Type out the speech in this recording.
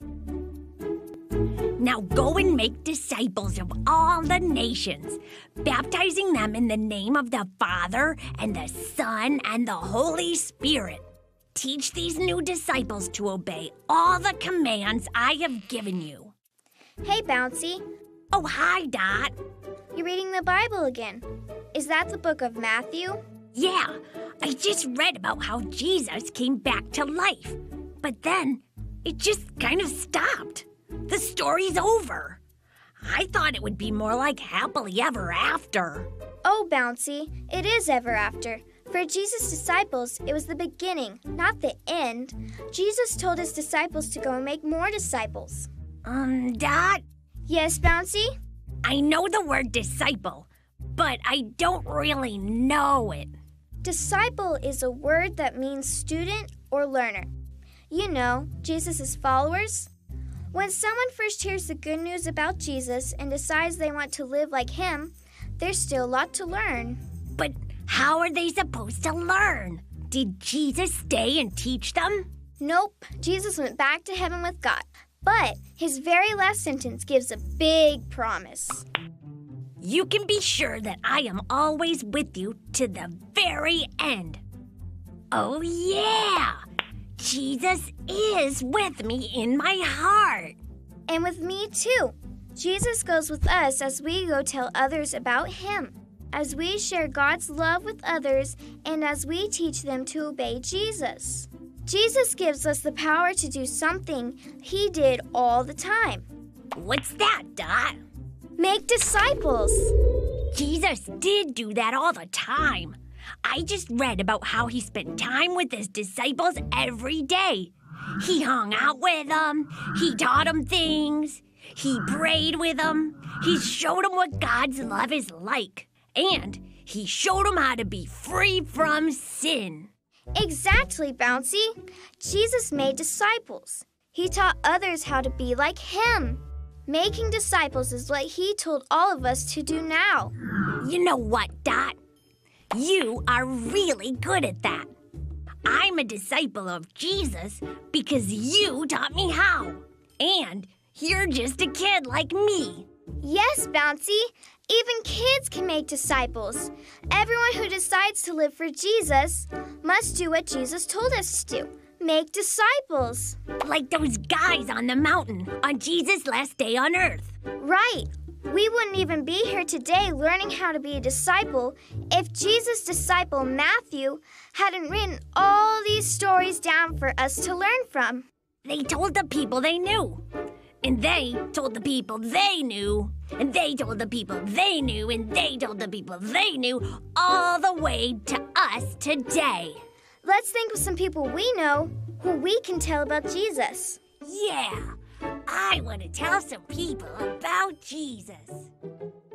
Now go and make disciples of all the nations, baptizing them in the name of the Father and the Son and the Holy Spirit. Teach these new disciples to obey all the commands I have given you. Hey, Bouncy. Oh, hi, Dot. You're reading the Bible again. Is that the book of Matthew? Yeah, I just read about how Jesus came back to life. But then, it just kind of stopped. The story's over. I thought it would be more like happily ever after. Oh, Bouncy, it is ever after. For Jesus' disciples, it was the beginning, not the end. Jesus told his disciples to go and make more disciples. Dot? Yes, Bouncy? I know the word disciple, but I don't really know it. Disciple is a word that means student or learner. You know, Jesus' followers. When someone first hears the good news about Jesus and decides they want to live like him, there's still a lot to learn. But how are they supposed to learn? Did Jesus stay and teach them? Nope, Jesus went back to heaven with God. But his very last sentence gives a big promise. You can be sure that I am always with you to the very end. Oh, yeah! Jesus is with me in my heart. And with me, too. Jesus goes with us as we go tell others about him, as we share God's love with others, and as we teach them to obey Jesus. Jesus gives us the power to do something he did all the time. What's that, Dot? Make disciples. Jesus did do that all the time. I just read about how he spent time with his disciples every day. He hung out with them. He taught them things. He prayed with them. He showed them what God's love is like. And he showed them how to be free from sin. Exactly, Bouncy. Jesus made disciples. He taught others how to be like him. Making disciples is what he told all of us to do now. You know what, Dot? You are really good at that. I'm a disciple of Jesus because you taught me how. And you're just a kid like me. Yes, Bouncy. Even kids can make disciples. Everyone who decides to live for Jesus must do what Jesus told us to do. Make disciples. Like those guys on the mountain on Jesus' last day on earth. Right. We wouldn't even be here today learning how to be a disciple if Jesus' disciple Matthew hadn't written all these stories down for us to learn from. They told the people they knew. And they told the people they knew. And they told the people they knew. And they told the people they knew all the way to us today. Let's think of some people we know who we can tell about Jesus. Yeah, I want to tell some people about Jesus.